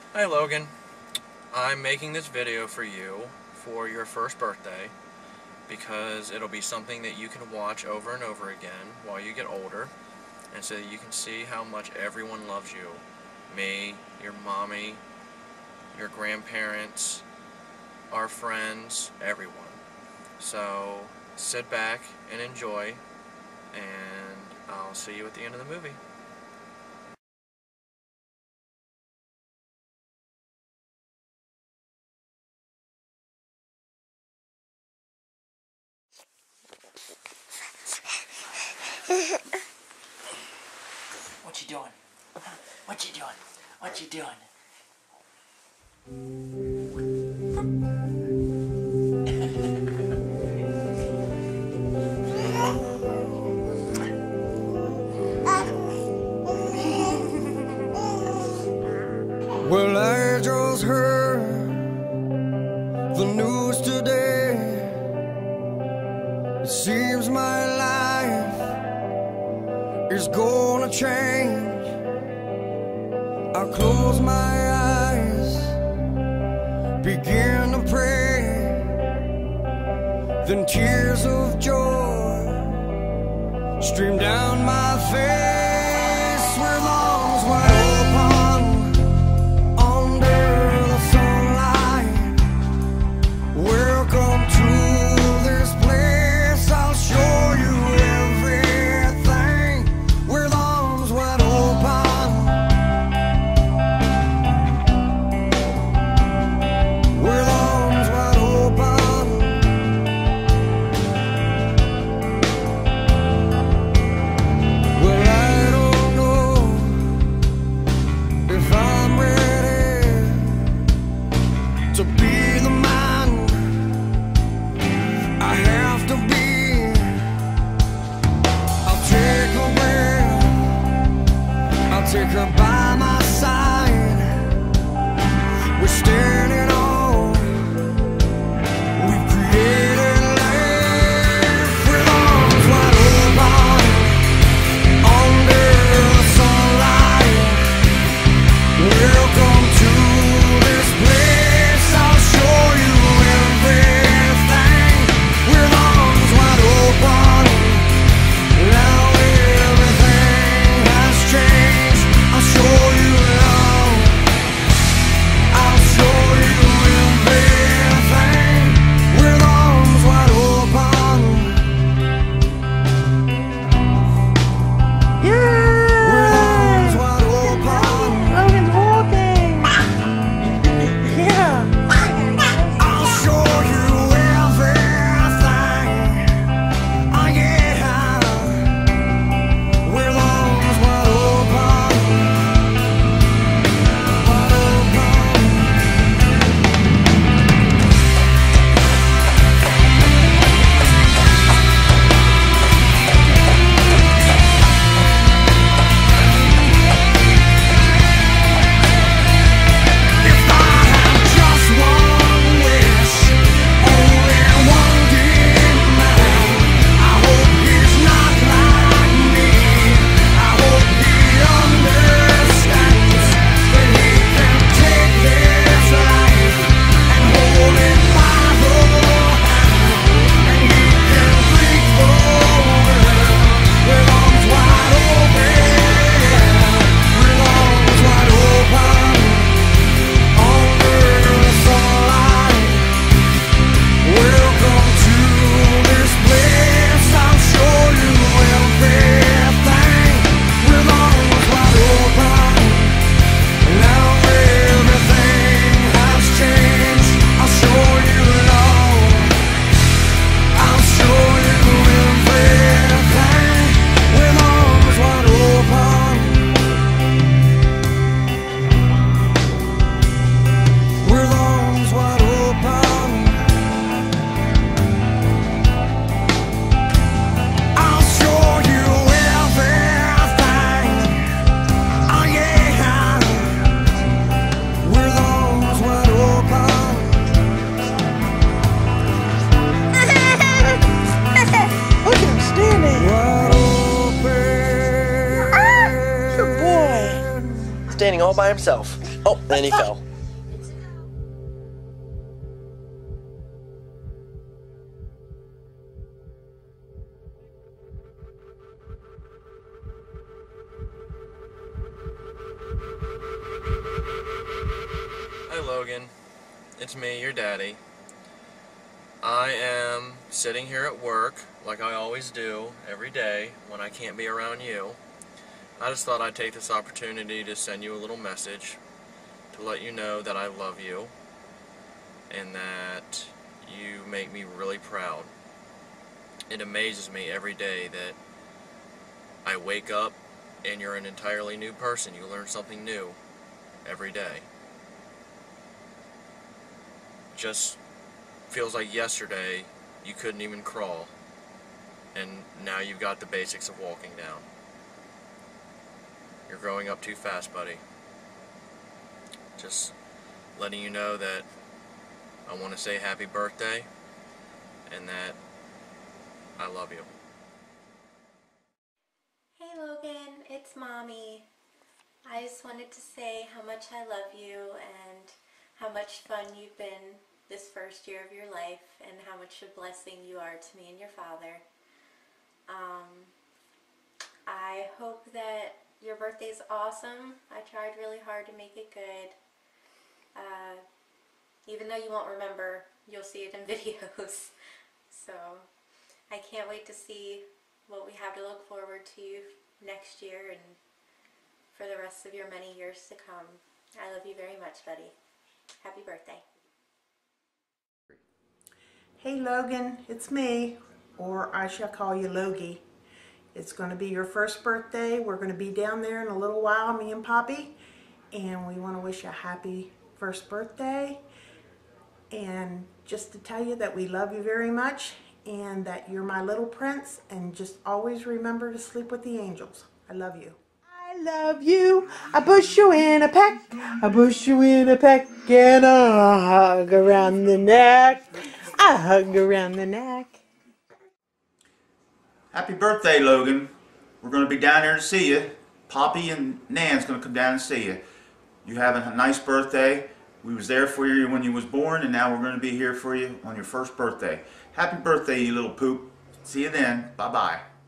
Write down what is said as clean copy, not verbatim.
Hi Logan, I'm making this video for you for your first birthday because it'll be something that you can watch over and over again while you get older, and so that you can see how much everyone loves you. Me, your mommy, your grandparents, our friends, everyone. So sit back and enjoy, and I'll see you at the end of the movie. What you doing? What you doing? What you doing? Well, I just heard the news today. It seems my life is gonna change. I close my eyes, begin to pray, then tears of joy stream down my face with arms wide open under the sunlight. Welcome to this place, I'll show you everything with arms wide open. With arms wide open. Well, I don't know if I'm ready to be the man I have to be. I'll take her breath, I'll take her by my side. We're standing on, we've created life with arms wide open under the sunlight. Welcome to this place, I'll show you everything with arms wide open. Now everything has changed, I'll show you love. I'll show you everything with arms wide open. With arms wide open. Logan's walking. Yeah. I'll show you everything. Oh yeah. With arms wide open. Wide open. If I had just one wish, only one demand, I hope he's not like me. I hope he understands that he can take this life and hold it by the hand, and he can break the world with arms wide open, with arms wide open. Under the sunlight, welcome to this place, I'll show you everything with arms wide open. Now everything has changed, I'll show you love. I'll show you everything with arms wide open. With arms wide open. I'll show you everything. Oh yeah. With arms wide open. Look at him standing. Wide open. Good boy. Standing all by himself. Oh, and he fell. Hi Logan, it's me, your daddy. I am sitting here at work like I always do every day when I can't be around you. I just thought I'd take this opportunity to send you a little message to let you know that I love you and that you make me really proud. It amazes me every day that I wake up and you're an entirely new person. You learn something new every day. Just feels like yesterday you couldn't even crawl, and now you've got the basics of walking down. You're growing up too fast, buddy. Just letting you know that I want to say happy birthday and that I love you. Hey Logan, it's Mommy. I just wanted to say how much I love you and how much fun you've been this first year of your life and how much a blessing you are to me and your father. I hope that your birthday's awesome. I tried really hard to make it good. Even though you won't remember, you'll see it in videos. So I can't wait to see what we have to look forward to next year and for the rest of your many years to come. I love you very much, buddy. Happy birthday. Hey Logan, it's me, or I shall call you Logie. It's going to be your first birthday. We're going to be down there in a little while, me and Poppy, and we want to wish you a happy first birthday. And just to tell you that we love you very much and that you're my little prince, and just always remember to sleep with the angels. I love you. I love you. I push you in a peck. I push you in a peck and a hug around the neck. A hug around the neck. Happy birthday, Logan. We're going to be down there to see you. Poppy and Nan's going to come down and see you. You have a nice birthday. We was there for you when you was born, and now we're going to be here for you on your first birthday. Happy birthday, you little poop. See you then. Bye-bye.